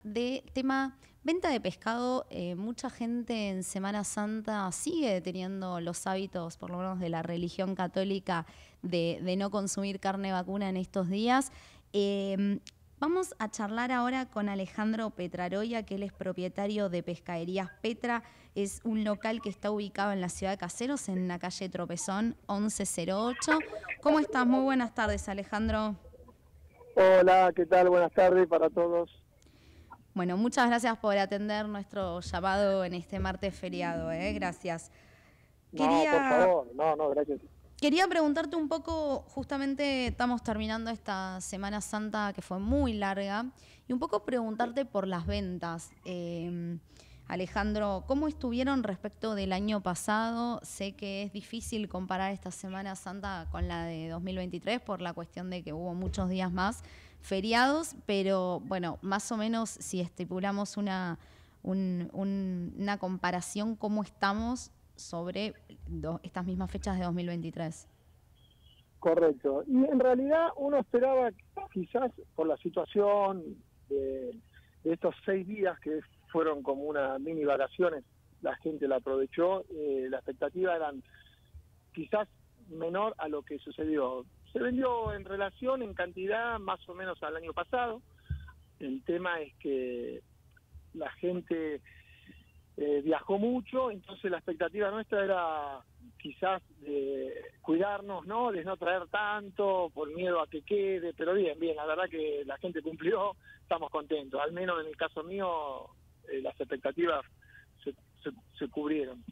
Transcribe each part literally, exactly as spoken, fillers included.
de tema venta de pescado. Eh, mucha gente en Semana Santa sigue teniendo los hábitos, por lo menos de la religión católica, de, de no consumir carne vacuna en estos días. Eh, vamos a charlar ahora con Alejandro Petraroya, que él es propietario de Pescaderías Petra. Es un local que está ubicado en la ciudad de Caseros, en la calle Tropezón once cero ocho. ¿Cómo estás? Muy buenas tardes, Alejandro. Hola, ¿qué tal? Buenas tardes para todos. Bueno, muchas gracias por atender nuestro llamado en este martes feriado, ¿eh? Gracias. No, por Quería, favor, no, no, gracias. quería preguntarte un poco, justamente estamos terminando esta Semana Santa que fue muy larga, y un poco preguntarte por las ventas. Eh, Alejandro, ¿cómo estuvieron respecto del año pasado? Sé que es difícil comparar esta Semana Santa con la de dos mil veintitrés por la cuestión de que hubo muchos días más feriados, pero bueno, más o menos si estipulamos una, un, un, una comparación, ¿cómo estamos sobre do, estas mismas fechas de dos mil veintitrés? Correcto. Y en realidad uno esperaba, quizás por la situación de, de estos seis días que fueron como una mini vacaciones, la gente la aprovechó, eh, la expectativa eran quizás menor a lo que sucedió. Se vendió en relación, en cantidad, más o menos al año pasado. El tema es que la gente eh, viajó mucho, entonces la expectativa nuestra era quizás de cuidarnos, ¿no? De no traer tanto, por miedo a que quede, pero bien, bien, la verdad que la gente cumplió, estamos contentos. Al menos en el caso mío, eh, las expectativas se, se, se cubrieron.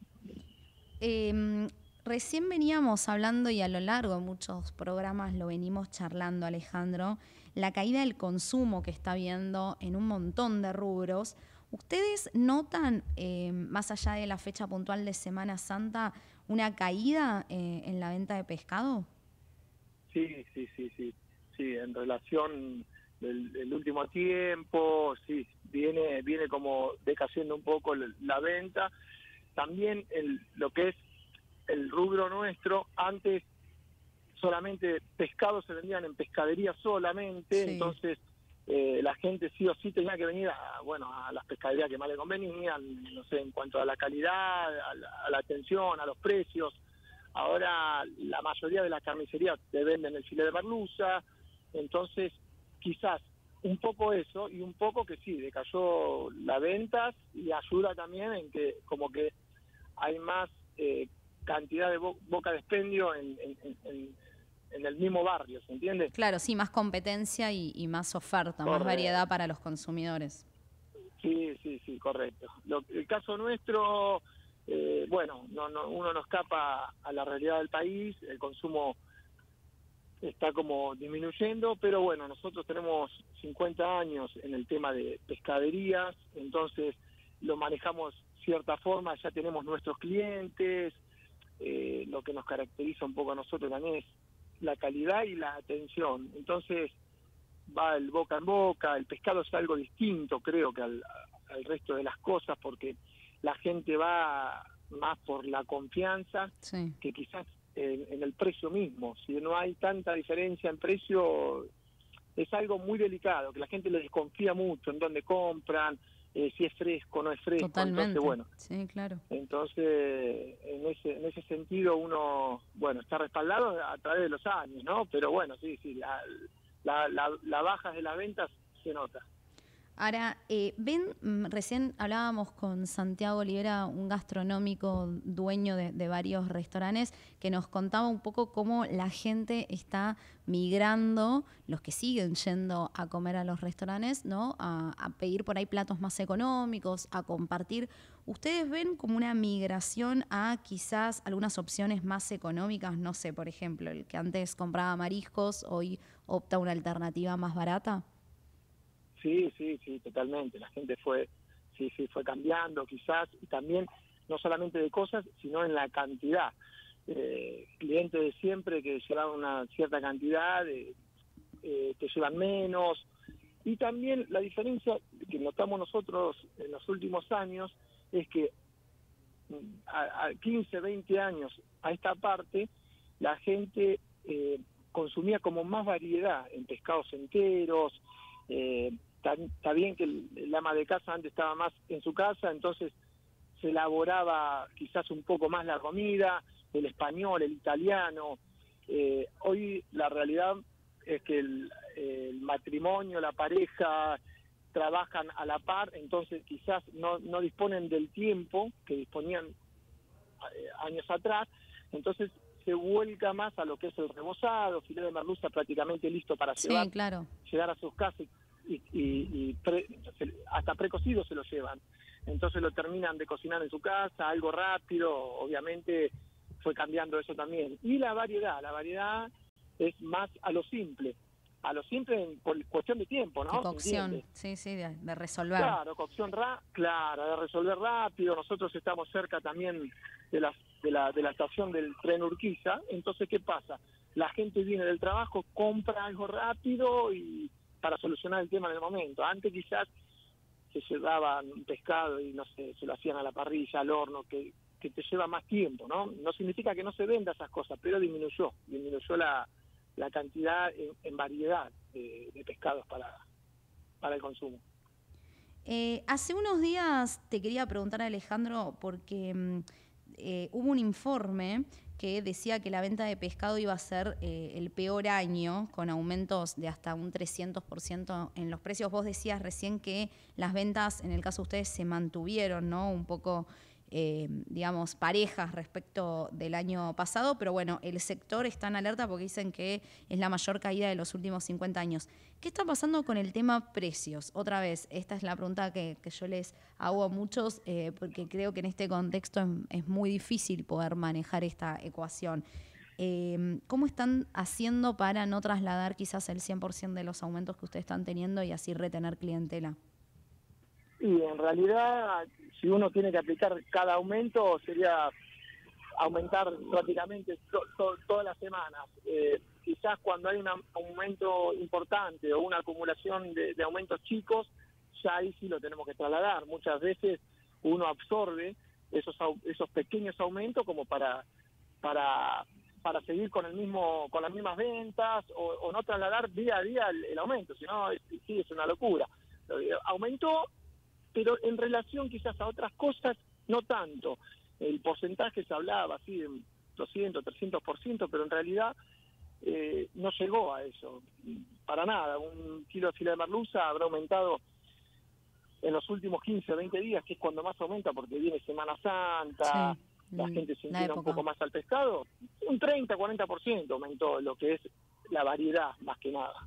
Eh, recién veníamos hablando, y a lo largo de muchos programas lo venimos charlando, Alejandro, la caída del consumo que está habiendo en un montón de rubros. ¿Ustedes notan, eh, más allá de la fecha puntual de Semana Santa, una caída eh, en la venta de pescado? Sí, sí, sí, sí, sí, en relación del, del último tiempo, sí, viene, viene como decayendo un poco la venta. También el, lo que es el rubro nuestro, antes solamente pescados se vendían en pescadería solamente, Sí. entonces eh, la gente sí o sí tenía que venir a, bueno, a las pescaderías que más le convenían, no sé, en cuanto a la calidad, a la, a la atención, a los precios. Ahora la mayoría de las carnicerías te venden el filete de merluza, entonces quizás un poco eso y un poco que sí, decayó la ventas y ayuda también en que como que hay más eh, cantidad de bo boca de expendio en, en, en, en el mismo barrio, ¿se entiende? Claro, sí, más competencia y, y más oferta, más variedad Correcto. para los consumidores. Sí, sí, sí, correcto. Lo, el caso nuestro, eh, bueno, no, no, uno no escapa a la realidad del país, el consumo está como disminuyendo, pero bueno, nosotros tenemos cincuenta años en el tema de pescaderías, entonces lo manejamos cierta forma, ya tenemos nuestros clientes, eh, lo que nos caracteriza un poco a nosotros también es la calidad y la atención, entonces va el boca en boca, el pescado es algo distinto creo que al, al resto de las cosas, porque la gente va más por la confianza, Sí. que quizás en, en el precio mismo, si no hay tanta diferencia en precio, es algo muy delicado, que la gente le desconfía mucho en dónde compran, eh, si es fresco o no es fresco, Totalmente. entonces bueno, Sí, claro. entonces en ese en ese sentido uno, bueno, está respaldado a través de los años, ¿no? Pero bueno, sí, sí, la, la, la, la baja de las ventas se nota. Ahora, eh, ven, mm, recién hablábamos con Santiago Olivera, un gastronómico dueño de, de varios restaurantes, que nos contaba un poco cómo la gente está migrando, los que siguen yendo a comer a los restaurantes, ¿no? A, a pedir por ahí platos más económicos, a compartir. ¿Ustedes ven como una migración a quizás algunas opciones más económicas? No sé, por ejemplo, el que antes compraba mariscos, hoy opta una alternativa más barata. Sí, sí, sí, totalmente. La gente fue, sí, sí, fue cambiando quizás, y también no solamente de cosas, sino en la cantidad. Eh, clientes de siempre que llevaban una cierta cantidad, eh, eh, te llevan menos. Y también la diferencia que notamos nosotros en los últimos años es que a, a quince, veinte años a esta parte, la gente eh, consumía como más variedad en pescados enteros, eh, está, está bien que el, el ama de casa antes estaba más en su casa, entonces se elaboraba quizás un poco más la comida, el español, el italiano. Eh, hoy la realidad es que el, el matrimonio, la pareja, trabajan a la par, entonces quizás no, no disponen del tiempo que disponían eh, años atrás, entonces se vuelca más a lo que es el rebozado, filé de merluza prácticamente listo para Sí, llevar, claro. llegar a sus casas y, y, y pre, hasta precocido se lo llevan. Entonces lo terminan de cocinar en su casa, algo rápido, obviamente fue cambiando eso también. Y la variedad, la variedad es más a lo simple, a lo simple en, por cuestión de tiempo, ¿no? De cocción, sí, sí, de, de resolver. Claro, cocción ra claro, de resolver rápido. Nosotros estamos cerca también de la, de la, de la estación del tren Urquiza, entonces ¿qué pasa? La gente viene del trabajo, compra algo rápido y para solucionar el tema en el momento. Antes quizás se llevaban un pescado y no sé, se lo hacían a la parrilla, al horno, que, que te lleva más tiempo, ¿no? No significa que no se venda esas cosas, pero disminuyó, disminuyó la, la cantidad en, en variedad de, de pescados para, para el consumo. Eh, hace unos días te quería preguntar, Alejandro, porque mm, eh, hubo un informe que decía que la venta de pescado iba a ser eh, el peor año, con aumentos de hasta un trescientos por ciento en los precios. Vos decías recién que las ventas, en el caso de ustedes, se mantuvieron, ¿no? Un poco, eh, digamos, parejas respecto del año pasado, pero bueno, el sector está en alerta porque dicen que es la mayor caída de los últimos cincuenta años. ¿Qué está pasando con el tema precios? Otra vez, esta es la pregunta que, que yo les hago a muchos, eh, porque creo que en este contexto es, es muy difícil poder manejar esta ecuación. Eh, ¿Cómo están haciendo para no trasladar quizás el cien por ciento de los aumentos que ustedes están teniendo y así retener clientela? Y en realidad, si uno tiene que aplicar cada aumento, sería aumentar prácticamente to, to, todas las semanas. Eh, quizás cuando hay un aumento importante o una acumulación de, de aumentos chicos, ya ahí sí lo tenemos que trasladar. Muchas veces uno absorbe esos esos pequeños aumentos como para para para seguir con el mismo con las mismas ventas o, o no trasladar día a día el, el aumento, si no sí es una locura. Aumentó, pero en relación quizás a otras cosas no tanto. El porcentaje se hablaba así de doscientos, trescientos por ciento, pero en realidad eh, no llegó a eso, para nada. Un kilo de filé de merluza habrá aumentado en los últimos quince, veinte días, que es cuando más aumenta porque viene Semana Santa, sí, la gente se inclina un poco más al pescado. Un treinta, cuarenta por ciento aumentó lo que es la variedad, más que nada.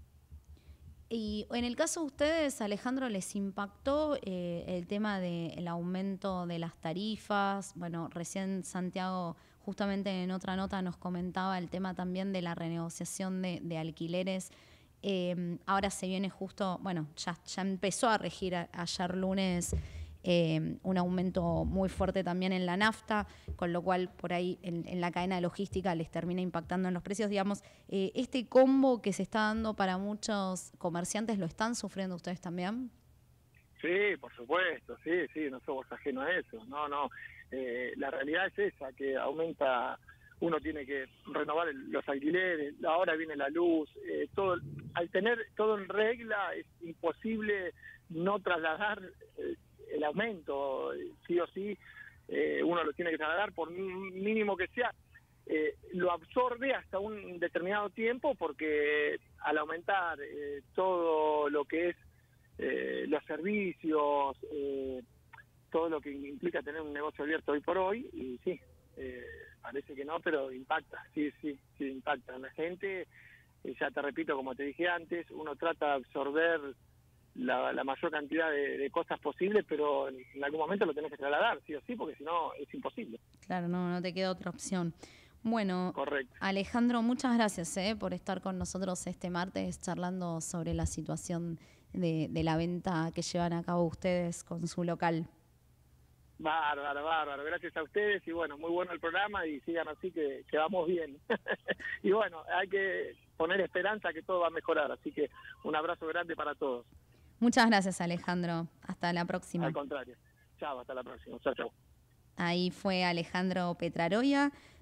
Y en el caso de ustedes, Alejandro, ¿les impactó eh, el tema del aumento de las tarifas? Bueno, recién Santiago, justamente en otra nota, nos comentaba el tema también de la renegociación de, de alquileres. Eh, ahora se viene justo, bueno, ya, ya empezó a regir a, ayer lunes eh, un aumento muy fuerte también en la nafta, con lo cual por ahí en, en la cadena de logística les termina impactando en los precios. Digamos, eh, este combo que se está dando para muchos comerciantes, ¿lo están sufriendo ustedes también? Sí, por supuesto, sí, sí, no somos ajenos a eso. No, no, eh, la realidad es esa, que aumenta, uno tiene que renovar el, los alquileres, ahora viene la luz, eh, todo, al tener todo en regla es imposible no trasladar eh, el aumento, sí o sí, eh, uno lo tiene que trasladar por mínimo que sea, eh, lo absorbe hasta un determinado tiempo porque al aumentar eh, todo lo que es eh, los servicios, eh, todo lo que implica tener un negocio abierto hoy por hoy, y sí, eh, parece que no, pero impacta, sí, sí, sí impacta en la gente. Eh, ya te repito, como te dije antes, uno trata de absorber La, la mayor cantidad de, de cosas posibles, pero en, en algún momento lo tenés que trasladar, sí o sí, porque si no es imposible. Claro, no, no te queda otra opción. Bueno, correcto. Alejandro, muchas gracias eh, por estar con nosotros este martes charlando sobre la situación de, de la venta que llevan a cabo ustedes con su local. Bárbaro, bárbaro, gracias a ustedes y bueno, muy bueno el programa y sigan así que, que vamos bien. Y bueno, hay que poner esperanza que todo va a mejorar, así que un abrazo grande para todos. Muchas gracias, Alejandro. Hasta la próxima. Al contrario. Chao, hasta la próxima. Chao, chao. Ahí fue Alejandro Petraroya,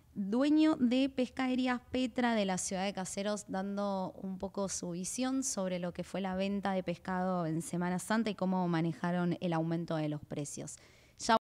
dueño de Pescaderías Petra de la ciudad de Caseros, dando un poco su visión sobre lo que fue la venta de pescado en Semana Santa y cómo manejaron el aumento de los precios. Ya